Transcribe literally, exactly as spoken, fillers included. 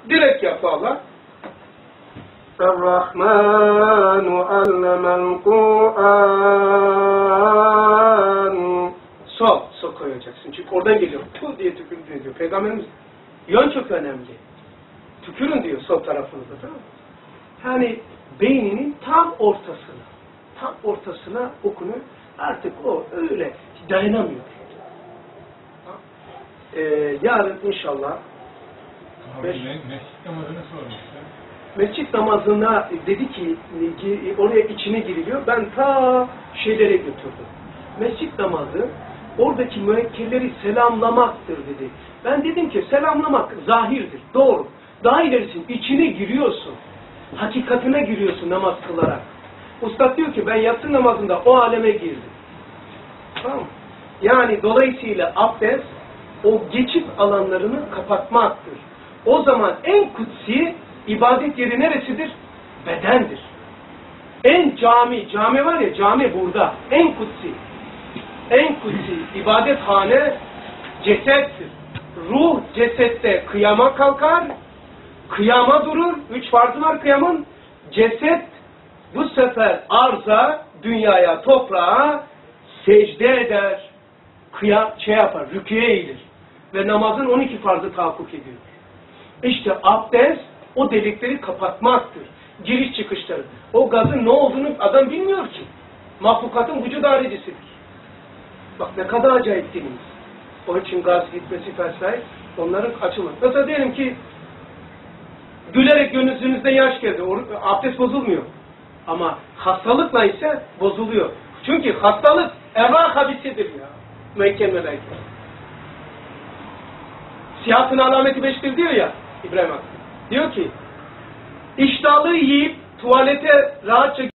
Direkt yap valla. Er-Rahmanu allemel Kur'an. Sol, sol koyacaksın. Çünkü oradan geliyor. Tu diye tükürdün diyor. Peygamberimiz yön çok önemli. Tükürün diyor sol tarafınıza, tamam mı? Yani beyninin tam ortasına, tam ortasına okunu artık o öyle dayanamıyor. Ee, yarın inşallah Abi beş, mescit namazını sormuştu. Mescit namazına dedi ki oraya içine giriliyor. Ben ta şeylere götürdüm. Mescit namazı oradaki müekkelleri selamlamaktır dedi. Ben dedim ki selamlamak zahirdir. Doğru. Daha ilerisin. İçine giriyorsun. Hakikatine giriyorsun namaz kılarak. Ustad diyor ki ben yatsı namazında o aleme girdim. Tamam mı? Yani dolayısıyla abdest o geçit alanlarını kapatmaktır. O zaman en kutsi ibadet yeri neresidir? Bedendir. En cami, cami var ya, cami burada. En kutsi. En kutsi ibadethane cesettir. Ruh cesette kıyama kalkar, kıyama durur. Üç farzı var kıyamın. Ceset bu sefer arza, dünyaya, toprağa secde eder. Kıyam, şey yapar, rüküye eğilir. Ve namazın on iki farzı tahakkuk ediyor. İşte abdest o delikleri kapatmaktır. Giriş çıkışları. O gazın ne olduğunu adam bilmiyor ki. Mahlukatın vücut haricisidir. Bak ne kadar acayip dinimiz. Onun için gaz gitmesi vesaire onların açılması. Mesela diyelim ki gülerek gönlünüzde yaş geldi. Abdest bozulmuyor. Ama hastalıkla ise bozuluyor. Çünkü hastalık ervah habisidir ya. Mekke melaike. Siyahatın alameti beştir diyor ya İbrahim Hakkı. Diyor ki iştahlı yiyip tuvalete rahatça